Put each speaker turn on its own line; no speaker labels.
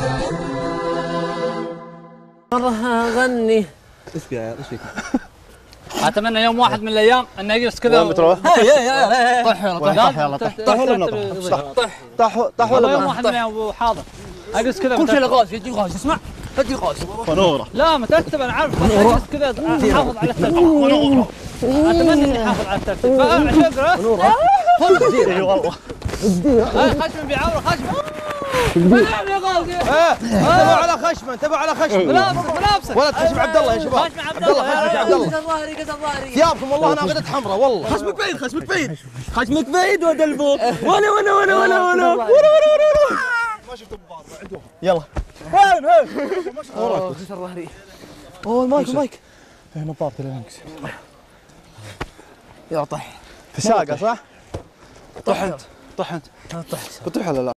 مرة اغني.
ايش فيك؟
اتمنى يوم واحد من الايام ان اجلس كذا.
وين بتروح؟
طح يلا
طح ولا نطح؟ طح ولا
يوم واحد من الايام ابو حاضر اجلس كذا.
كل شيء غاز يجي غاز، اسمع تجي غاز.
ونوره.
لا مترتب انا عارف، بس اجلس كذا احافظ على الترتيب. اتمنى اني احافظ على الترتيب. شكرا.
اي والله.
خشم بيعور خشم. يا غازي.
انتبهوا على خشمه، انتبهوا على خشمه.
ملابسك
ولا خشم عبد الله يا شباب.
خشم عبد الله.
عبد الله.
قصد ظهري قصد ظهري.
ثيابكم والله انا غدت حمراء والله.
خشمك بعيد خشمك بعيد. خشمك بعيد ودلبوك. وانا
ما شفت المباراه عندهم.
يلا.
وين؟
كسر ظهري.
اوه المايك.
نظارة الانكس.
يا طح.
في ساقة صح؟
طحنت.
طحنت.
طحت.
بتروح ولا لا؟